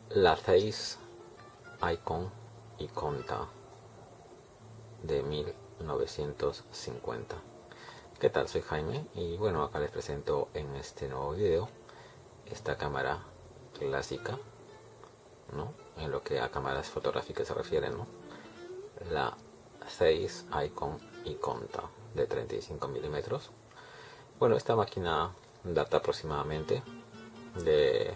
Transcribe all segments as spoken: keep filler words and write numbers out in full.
la Zeiss Icon Iconta de mil novecientos cincuenta. ¿Qué tal? Soy Jaime y bueno, acá les presento en este nuevo video esta cámara clásica, ¿no? En lo que a cámaras fotográficas se refiere, ¿no? La Zeiss Icon Iconta de treinta y cinco milímetros. Bueno, esta máquina data aproximadamente de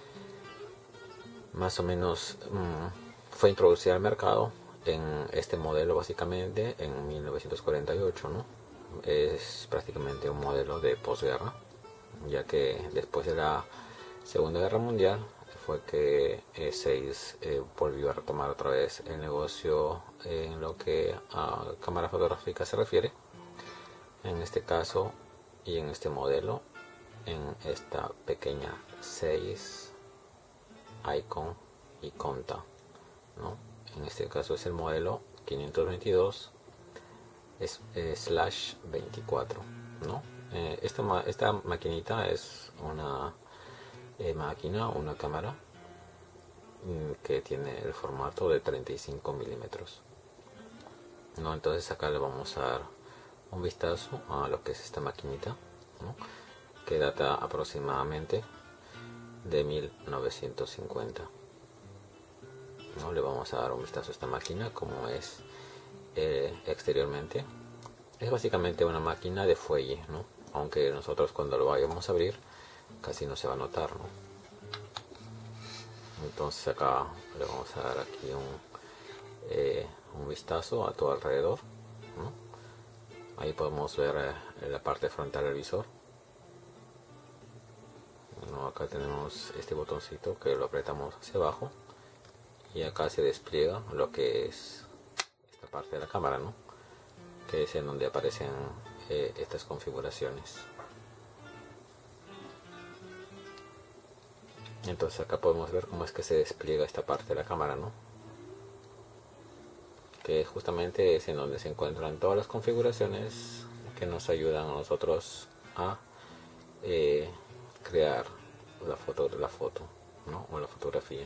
más o menos mmm, fue introducida al mercado en este modelo básicamente en mil novecientos cuarenta y ocho, ¿no? Es prácticamente un modelo de posguerra, ya que después de la Segunda Guerra Mundial fue que eh, Zeiss eh, volvió a retomar otra vez el negocio en lo que a cámara fotográfica se refiere, en este caso y en este modelo, en esta pequeña Zeiss Icon Iconta, ¿no? En este caso es el modelo quinientos veintidós slash veinticuatro, ¿no? Eh, esta, esta maquinita es una eh, máquina, una cámara que tiene el formato de treinta y cinco milímetros, ¿no? Entonces acá le vamos a dar un vistazo a lo que es esta maquinita, ¿no? Que data aproximadamente de mil novecientos cincuenta, ¿no? Le vamos a dar un vistazo a esta máquina como es eh, exteriormente. Es básicamente una máquina de fuelle, ¿no? Aunque nosotros cuando lo vayamos a abrir casi no se va a notar, ¿no? Entonces acá le vamos a dar aquí un, eh, un vistazo a todo alrededor, ¿no? Ahí podemos ver eh, la parte frontal del visor, ¿no? Acá tenemos este botoncito que lo apretamos hacia abajo y acá se despliega lo que es esta parte de la cámara, ¿no? Que es en donde aparecen eh, estas configuraciones. Entonces acá podemos ver cómo es que se despliega esta parte de la cámara, ¿no? Que justamente es en donde se encuentran todas las configuraciones que nos ayudan a nosotros a eh, crear la foto de la foto, ¿no? O la fotografía.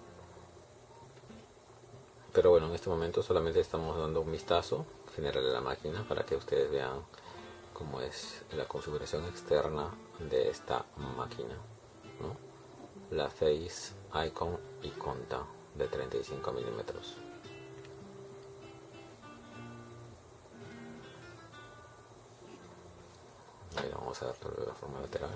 Pero bueno, en este momento solamente estamos dando un vistazo general a la máquina para que ustedes vean cómo es la configuración externa de esta máquina, ¿no? La Zeiss Icon Iconta de treinta y cinco milímetros. Ahí vamos a dar de la forma lateral.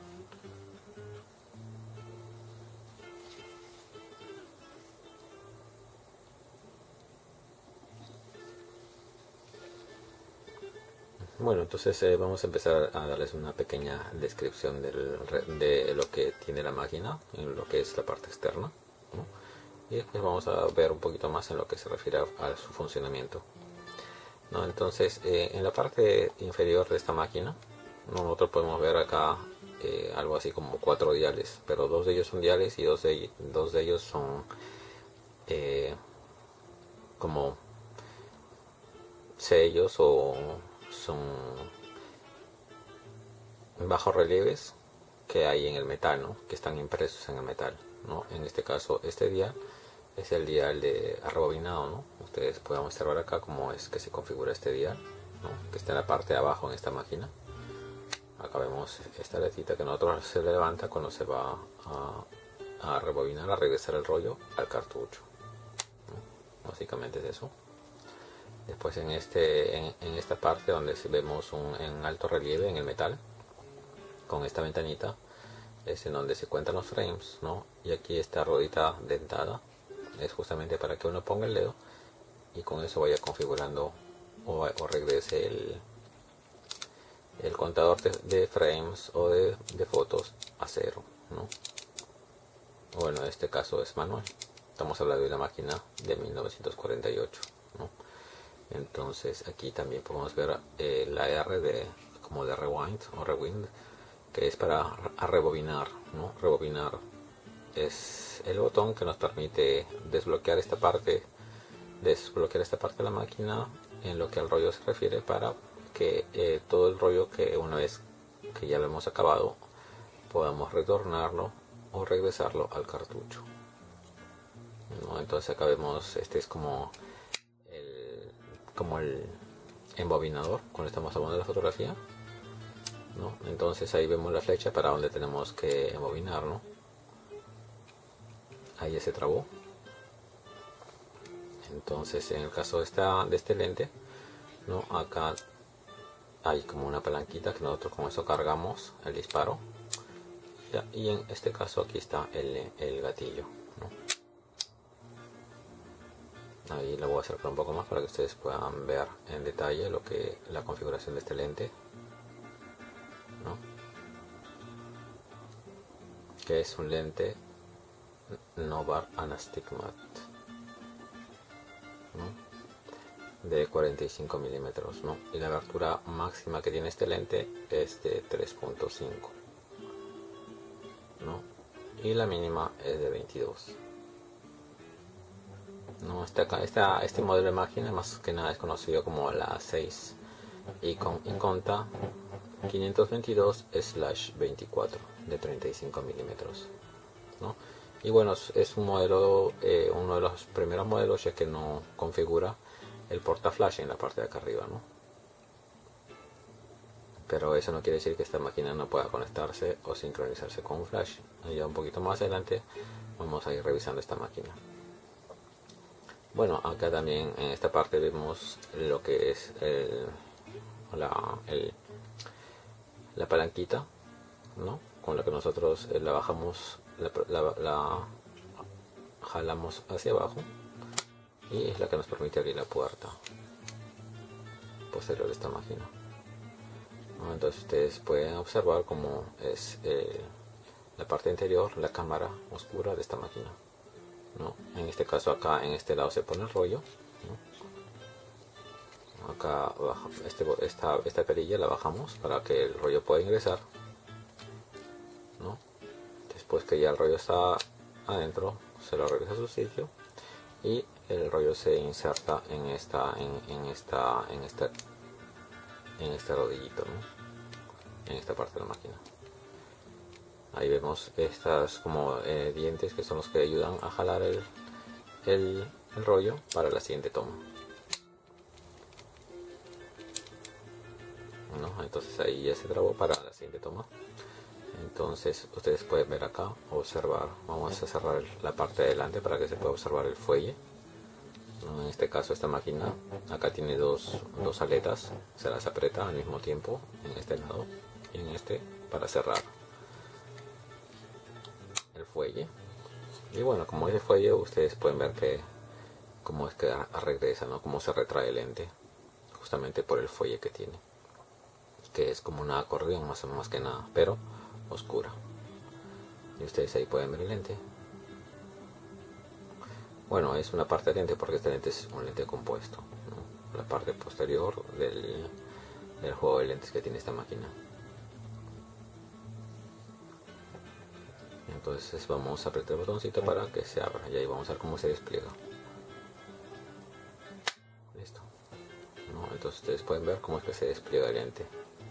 Bueno, entonces eh, vamos a empezar a darles una pequeña descripción del, de lo que tiene la máquina, en lo que es la parte externa, ¿no? Y después vamos a ver un poquito más en lo que se refiere a, a su funcionamiento, ¿no? Entonces, eh, en la parte inferior de esta máquina, nosotros podemos ver acá eh, algo así como cuatro diales, pero dos de ellos son diales y dos de, dos de ellos son eh, como sellos o son bajos relieves que hay en el metal, ¿no? Que están impresos en el metal, ¿no? En este caso, este dial es el dial de rebobinado, ¿no? Ustedes pueden observar acá cómo es que se configura este dial, ¿no? Que está en la parte de abajo en esta máquina. Acá vemos esta letita que nosotros se levanta cuando se va a, a rebobinar, a regresar el rollo al cartucho, ¿no? Básicamente es eso. Después en, este, en, en esta parte donde vemos un, en alto relieve en el metal, con esta ventanita, es en donde se cuentan los frames, ¿no? Y aquí esta ruedita dentada es justamente para que uno ponga el dedo y con eso vaya configurando o, o regrese el, el contador de, de frames o de, de fotos a cero, ¿no? Bueno, en este caso es manual. Estamos hablando de una máquina de mil novecientos cuarenta y ocho, ¿no? Entonces aquí también podemos ver eh, la R de como de rewind o rewind, que es para a rebobinar, ¿no? Rebobinar es el botón que nos permite desbloquear esta parte, desbloquear esta parte de la máquina en lo que al rollo se refiere, para que eh, todo el rollo que una vez que ya lo hemos acabado podamos retornarlo o regresarlo al cartucho, ¿no? Entonces acá vemos, este es como el, como el embobinador cuando estamos tomando la fotografía, ¿no? Entonces ahí vemos la flecha para donde tenemos que embobinar, ¿no? Ahí ya se trabó. Entonces en el caso de, esta, de este lente, ¿no? Acá hay como una palanquita que nosotros con eso cargamos el disparo, ¿ya? Y en este caso aquí está el, el gatillo, ¿no? Ahí lo voy a acercar un poco más para que ustedes puedan ver en detalle lo que la configuración de este lente, ¿no? Que es un lente Novar Anastigmat, ¿no? De cuarenta y cinco milímetros, ¿no? Y la abertura máxima que tiene este lente es de tres punto cinco, ¿no? Y la mínima es de veintidós. No, este, acá, esta, este modelo de máquina más que nada es conocido como la seis Icon Inconta quinientos veintidós veinticuatro de treinta y cinco milímetros, ¿no? Y bueno, es un modelo, eh, uno de los primeros modelos ya que no configura el portaflash en la parte de acá arriba, ¿no? Pero eso no quiere decir que esta máquina no pueda conectarse o sincronizarse con un flash. Ya un poquito más adelante vamos a ir revisando esta máquina. Bueno, acá también en esta parte vemos lo que es el, la, el, la palanquita, ¿no? Con la que nosotros la bajamos, la, la, la jalamos hacia abajo y es la que nos permite abrir la puerta posterior de esta máquina. Entonces ustedes pueden observar cómo es eh, la parte interior, la cámara oscura de esta máquina, ¿no? En este caso acá en este lado se pone el rollo, ¿no? Acá abajo, este, esta, esta perilla la bajamos para que el rollo pueda ingresar, ¿no? Después que ya el rollo está adentro se lo regresa a su sitio y el rollo se inserta en esta en, en esta en esta en este rodillito, ¿no? En esta parte de la máquina. Ahí vemos estas como eh, dientes que son los que ayudan a jalar el, el, el rollo para la siguiente toma, ¿no? Entonces ahí ya se trabó para la siguiente toma. Entonces ustedes pueden ver acá, observar, vamos a cerrar la parte de delante para que se pueda observar el fuelle, ¿no? En este caso esta máquina acá tiene dos, dos aletas, se las aprieta al mismo tiempo en este lado y en este para cerrar el fuelle. Y bueno, como es el fuelle ustedes pueden ver que cómo es que regresa, ¿no? Cómo se retrae el lente justamente por el fuelle que tiene, que es como una acordeón más o menos que nada, pero oscura. Y ustedes ahí pueden ver el lente. Bueno, es una parte de lente porque este lente es un lente compuesto, ¿no? La parte posterior del, del juego de lentes que tiene esta máquina. Entonces vamos a apretar el botoncito para que se abra y ahí vamos a ver cómo se despliega. Listo, ¿no? Entonces ustedes pueden ver cómo es que se despliega el lente.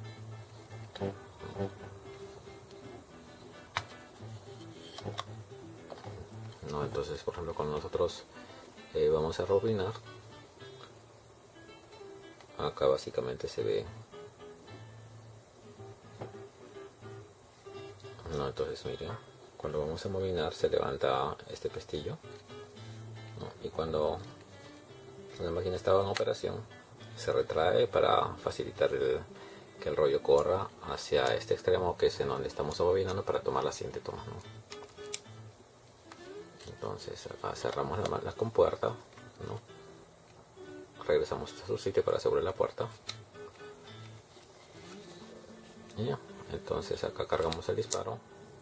¿No? Entonces, por ejemplo, cuando nosotros eh, vamos a rebobinar, acá básicamente se ve, no, entonces miren, cuando vamos a rebobinar se levanta este pestillo, ¿no? Y cuando la máquina estaba en operación se retrae para facilitar el, que el rollo corra hacia este extremo que es en donde estamos rebobinando para tomar la siguiente toma, ¿no? Entonces acá cerramos la, la compuerta, ¿no? Regresamos a su sitio para asegurar la puerta y ya. Entonces acá cargamos el disparo,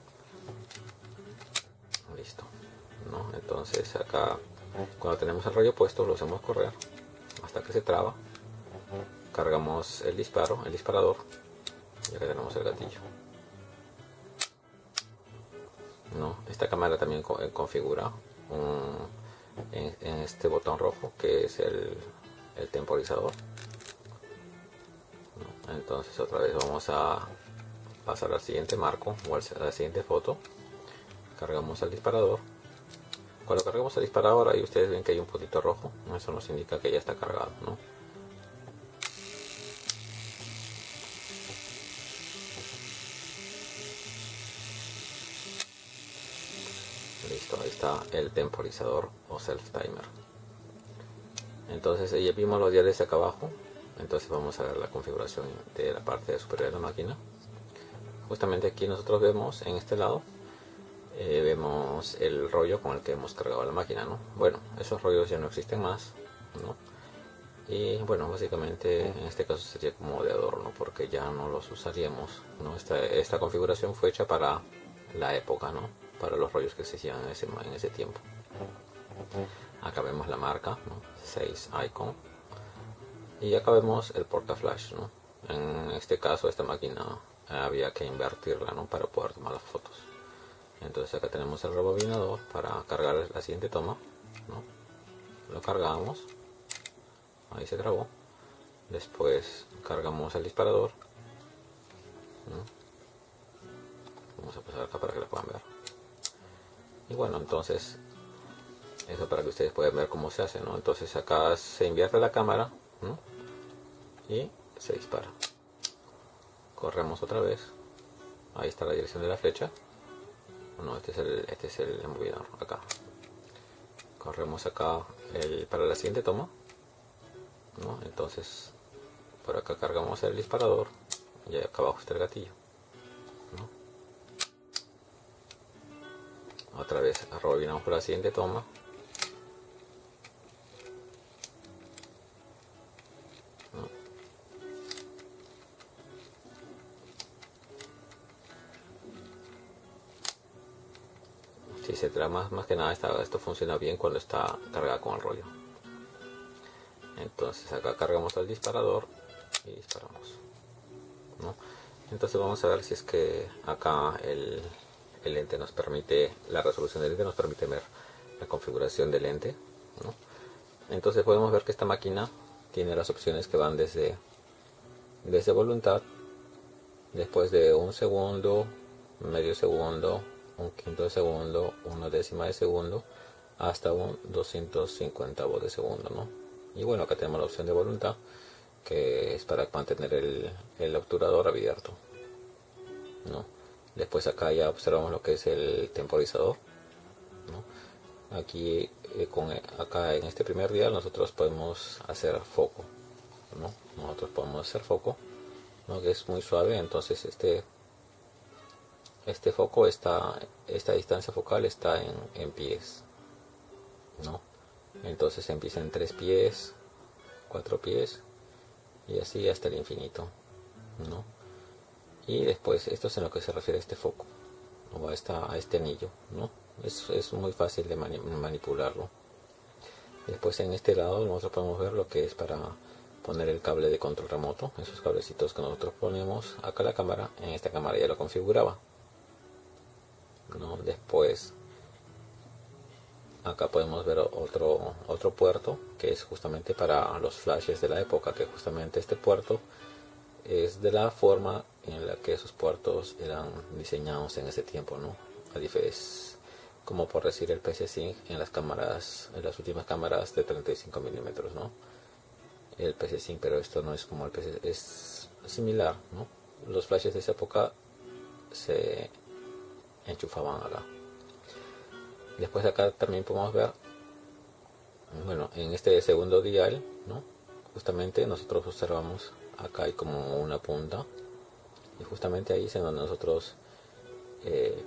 listo, ¿no? Entonces acá cuando tenemos el rollo puesto lo hacemos correr hasta que se traba, cargamos el disparo, el disparador y acá tenemos el gatillo, ¿no? Esta cámara también configura un, en, en este botón rojo que es el, el temporizador, ¿no? Entonces otra vez vamos a pasar al siguiente marco o a la siguiente foto, cargamos el disparador. Cuando cargamos el disparador, ahí ustedes ven que hay un puntito rojo, eso nos indica que ya está cargado, ¿no? Listo, ahí está el temporizador o self timer. Entonces ya vimos los diales acá abajo. Entonces vamos a ver la configuración de la parte superior de la máquina. Justamente aquí nosotros vemos en este lado eh, vemos el rollo con el que hemos cargado la máquina, ¿no? Bueno, esos rollos ya no existen más, ¿no? Y bueno, básicamente en este caso sería como de adorno, porque ya no los usaríamos, ¿no? Esta, esta configuración fue hecha para la época, ¿no? Para los rollos que existían en ese, en ese tiempo. Acá vemos la marca, ¿no? seis icon. Y acá vemos el portaflash, ¿no? En este caso esta máquina había que invertirla, ¿no? Para poder tomar las fotos. Entonces acá tenemos el rebobinador para cargar la siguiente toma, ¿no? Lo cargamos, ahí se grabó. Después cargamos el disparador, ¿no? Vamos a pasar acá para que lo puedan ver. Y bueno, entonces eso para que ustedes puedan ver cómo se hace, ¿no? Entonces acá se invierte la cámara, ¿no? Y se dispara. Corremos otra vez, ahí está la dirección de la flecha. No, este es el, este es el embobinador, acá. Corremos acá el, para la siguiente toma, ¿no? Entonces por acá cargamos el disparador y acá abajo está el gatillo, ¿no? Otra vez rebobinamos por la siguiente toma, ¿no? Si se trata más, más que nada esta, esto funciona bien cuando está cargada con el rollo. Entonces acá cargamos el disparador y disparamos, ¿no? Entonces vamos a ver si es que acá el, el lente nos permite, la resolución del lente nos permite ver la configuración del lente, ¿no? Entonces podemos ver que esta máquina tiene las opciones que van desde, desde voluntad, después de un segundo, medio segundo, un quinto de segundo, una décima de segundo, hasta un doscientos cincuenta de segundo, ¿no? Y bueno, acá tenemos la opción de voluntad, que es para mantener el, el obturador abierto, ¿no? Después acá ya observamos lo que es el temporizador, ¿no? Aquí eh, con acá en este primer dial nosotros podemos hacer foco, ¿no? Nosotros podemos hacer foco, ¿no? Que es muy suave. Entonces este este foco está, esta distancia focal está en, en pies, ¿no? Entonces empieza en tres pies, cuatro pies y así hasta el infinito, ¿no? Y después esto es en lo que se refiere a este foco, o a, esta, a este anillo, ¿no? Es, es muy fácil de mani manipularlo. Después en este lado nosotros podemos ver lo que es para poner el cable de control remoto, esos cablecitos que nosotros ponemos acá a la cámara. En esta cámara ya lo configuraba, ¿no? Después acá podemos ver otro, otro puerto que es justamente para los flashes de la época, que justamente este puerto es de la forma en la que esos puertos eran diseñados en ese tiempo, ¿no? A diferencia, como por decir el P C cinco en las cámaras, en las últimas cámaras de treinta y cinco milímetros, ¿no? El P C cinco, pero esto no es como el P C, es similar, ¿no? Los flashes de esa época se enchufaban acá. Después acá también podemos ver, bueno, en este segundo dial, ¿no? Justamente nosotros observamos acá hay como una punta y justamente ahí es en donde nosotros eh,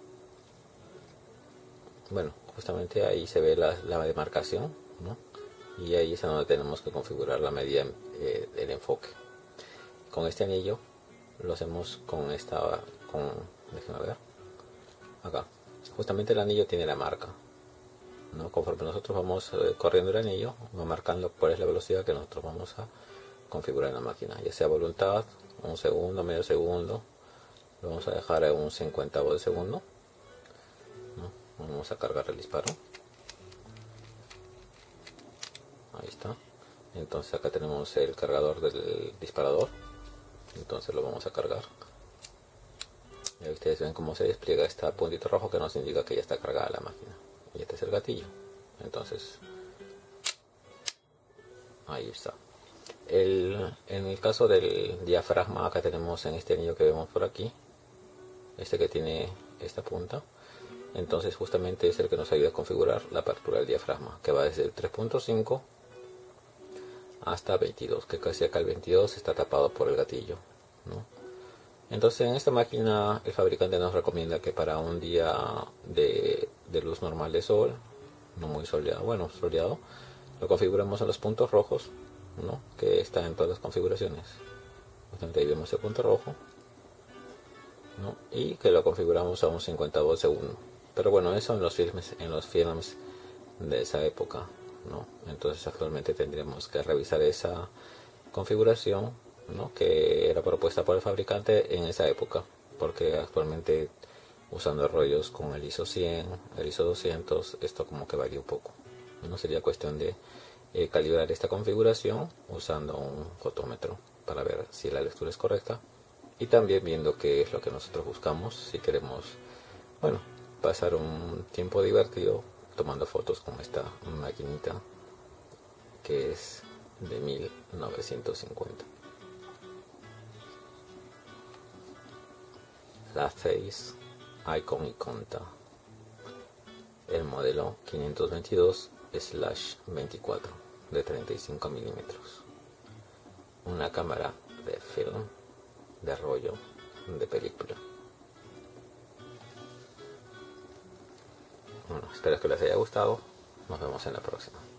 bueno, justamente ahí se ve la, la demarcación, ¿no? Y ahí es en donde tenemos que configurar la medida eh, del enfoque. Con este anillo lo hacemos con esta, con, déjenme ver, acá. Justamente el anillo tiene la marca, ¿no? Conforme nosotros vamos eh, corriendo el anillo, va marcando cuál es la velocidad que nosotros vamos a configurar en la máquina, ya sea voluntad, un segundo, medio segundo, lo vamos a dejar a un cincuenta de segundo, ¿no? Vamos a cargar el disparo, ahí está. Entonces acá tenemos el cargador del disparador, entonces lo vamos a cargar. Y ustedes ven cómo se despliega este puntito rojo que nos indica que ya está cargada la máquina. y este es el gatillo. Entonces ahí está. El, en el caso del diafragma, acá tenemos en este anillo que vemos por aquí, este que tiene esta punta, entonces justamente es el que nos ayuda a configurar la apertura del diafragma, que va desde el tres punto cinco hasta veintidós, que casi acá el veintidós está tapado por el gatillo, ¿no? Entonces en esta máquina el fabricante nos recomienda que para un día de, de luz normal de sol, no muy soleado, bueno, soleado, lo configuramos en los puntos rojos, ¿no? Que está en todas las configuraciones. Justamente ahí vemos el punto rojo, ¿no? Y que lo configuramos a un cincuenta volts uno. Pero bueno, eso en los films, en los films de esa época, ¿no? Entonces actualmente tendríamos que revisar esa configuración, ¿no? Que era propuesta por el fabricante en esa época, porque actualmente usando rollos con el ISO cien, el ISO doscientos, esto como que varía un poco, ¿no? Sería cuestión de eh, calibrar esta configuración usando un fotómetro para ver si la lectura es correcta, y también viendo qué es lo que nosotros buscamos, si queremos, bueno, pasar un tiempo divertido tomando fotos con esta maquinita que es de mil novecientos cincuenta. La Zeiss Icon Iconta, el modelo quinientos veintidós veinticuatro de treinta y cinco milímetros, una cámara de film, de rollo, de película. Bueno, espero que les haya gustado, nos vemos en la próxima.